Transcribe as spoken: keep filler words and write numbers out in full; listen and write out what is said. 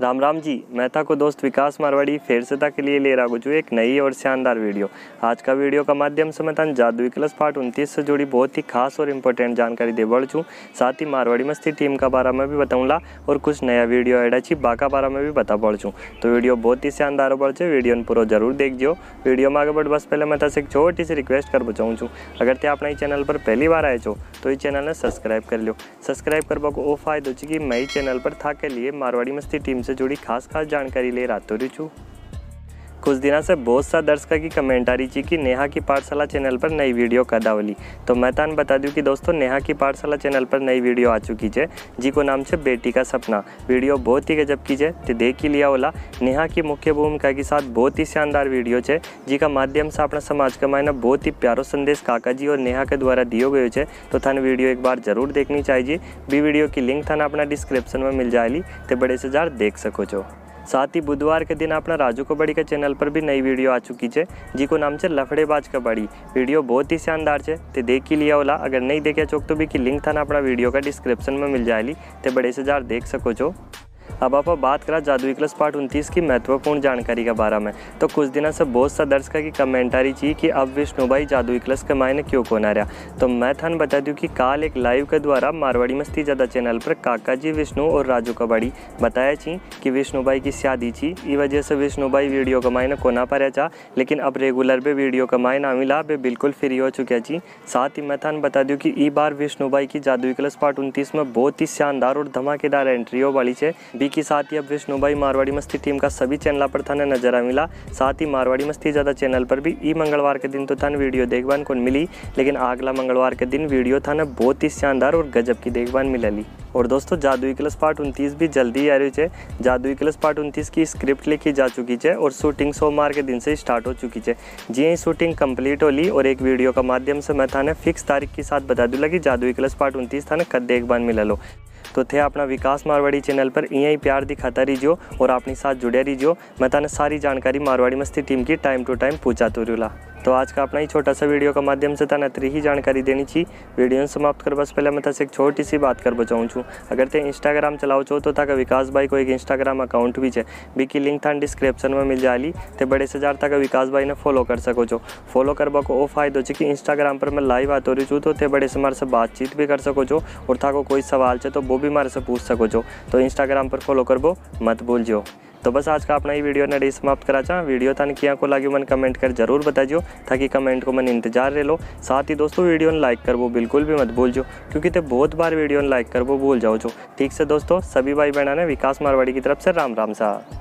राम राम जी। मैं था को दोस्त विकास मारवाड़ी फिर से था के लिए ले रहा हूँ एक नई और शानदार वीडियो। आज का वीडियो का माध्यम से मैं था जादुई क्लास पार्ट उनतीस से जुड़ी बहुत ही खास और इम्पोर्टेंट जानकारी दे बढ़ चूँ। साथ ही मारवाड़ी मस्ती टीम का बारे में भी बताऊँगा और कुछ नया वीडियो ऐड अच्छी बाका बारे में भी बता बढ़ चूँ। तो वीडियो बहुत ही शानदार बढ़ चे, वीडियो पूरा जरूर देख जो। वीडियो में आगे बढ़ बस पहले मैं था एक छोटी सी रिक्वेस्ट कर बचाऊँ छूँ, अगर ते अपना चैनल पर पहली बार आए छो तो ये चैनल ने सब्सक्राइब कर लो। सब्सक्राइब करवा को वो फायदो कि मैं ही चैनल पर था के लिए मारवाड़ी मस्ती टीम से जुड़ी खास खास जानकारी ले रहा रही छूँ। कुछ दिनों से बहुत सा दर्शकों की कमेंट आ रही थी कि नेहा की पाठशाला चैनल पर नई वीडियो कद आवली। तो मैं तान बता दूं कि दोस्तों नेहा की पाठशाला चैनल पर नई वीडियो आ चुकी है जी को नाम से बेटी का सपना। वीडियो बहुत ही गजब की है, तो देख ही लिया होला। नेहा की मुख्य भूमिका के साथ बहुत ही शानदार वीडियो है जी का माध्यम से अपना समाज का मायना बहुत ही प्यारो संदेश काका जी और नेहा के द्वारा दियो गयो है। तो थान वीडियो एक बार जरूर देखनी चाहिए। भी वीडियो की लिंक थाना अपना डिस्क्रिप्शन में मिल जाएगी, तो बड़े से जार देख सको छो। साथ ही बुधवार के दिन अपना राजू कबड्डी के चैनल पर भी नई वीडियो आ चुकी है जी को नाम से लफड़ेबाज कबड्डी। वीडियो बहुत ही शानदार है, तो देख ही लिया होला। अगर नहीं देखा चौक तो भी की लिंक था ना अपना वीडियो का डिस्क्रिप्शन में मिल जाएगी, तो बड़े से जार देख सको छो। अब आप बात करा जादुई क्लास पार्ट उनतीस की महत्वपूर्ण जानकारी के बारे में। तो कुछ दिनों से बहुत सा दर्शकों की कमेंट आ रही थी कि अब विष्णु भाई जादुई क्लास के मायने क्यों कौन आ रहा। तो मैं थान बता दूं कि काल एक लाइव के द्वारा मारवाड़ी मस्ती ज़्यादा चैनल पर काका जी विष्णु और राजू कबड्डी बताया थी कि विष्णु भाई की शादी थी। इस वजह से विष्णु भाई वीडियो का मायने कोना पर चाह, लेकिन अब रेगुलर पे वीडियो का मायना मिला बे बिल्कुल फ्री हो चुके थी। साथ ही मैं थान बता दूं कि ई बार विष्णु भाई की जादुई क्लास पार्ट उनतीस में बहुत ही शानदार और धमाकेदार एंट्री हो वाली है बी के साथ ही अब विष्णु भाई मारवाड़ी मस्ती टीम का सभी चैनल पर थाने नजर आ मिला। साथ ही मारवाड़ी मस्ती ज़्यादा चैनल पर भी ई मंगलवार के दिन तो थाने वीडियो देखभान को मिली, लेकिन अगला मंगलवार के दिन वीडियो थाने बहुत ही शानदार और गजब की देखभान मिली। और दोस्तों जादुई क्लास पार्ट उनतीस भी जल्दी आ रही है। जादुई क्लास पार्ट उनतीस की स्क्रिप्ट लिखी जा चुकी है और शूटिंग सोमवार के दिन से स्टार्ट हो चुकी है। जी ही शूटिंग कंप्लीट होली और एक वीडियो का माध्यम से मैं थाने फिक्स तारीख के साथ बता दूँगा कि जादुई क्लास पार्ट उनतीस थाने कद देखभान मिला लो। तो थे अपना विकास मारवाड़ी चैनल पर यही प्यार दिखाता रहियो और अपनी साथ जुड़े रहियो। मैं ताने सारी जानकारी मारवाड़ी मस्ती टीम की टाइम टू टाइम पूछा तो रूला। तो आज का अपना ही छोटा सा वीडियो का माध्यम से ताना इतनी ही जानकारी देनी चाहिए। वीडियो समाप्त कर बस पहले मैं तक एक छोटी सी बात कर बचाऊँ छूँ। अगर ते इंस्टाग्राम चलाओ छो तो ताका विकास भाई को एक इंस्टाग्राम अकाउंट भी है, बी की लिंक थान डिस्क्रिप्शन में मिल जाएगी। तो बड़े से जार तक विकास भाई ने फॉलो कर सको छो। फॉलो करवा को वो फायदो है कि इंस्टाग्राम पर मैं लाइव आतो रही छूँ, तो ते बड़े से मारे से बातचीत भी कर सको छो और था को कोई सवाल है तो वो भी मारे से पूछ सको छो। तो इंस्टाग्राम पर फॉलो करबो मत भूल जो। तो बस आज का अपना ही वीडियो ने समाप्त करा चाह। वीडियो थाने किया को लगी मन कमेंट कर जरूर बताइयो, ताकि कमेंट को मन इंतजार रह लो। साथ ही दोस्तों वीडियो ने लाइक कर वो बिल्कुल भी मत भूल जो, क्योंकि ते बहुत बार वीडियो ने लाइक कर वो भूल जाओ जो। ठीक से दोस्तों सभी भाई बहना ने विकास मारवाड़ी की तरफ से राम राम सा।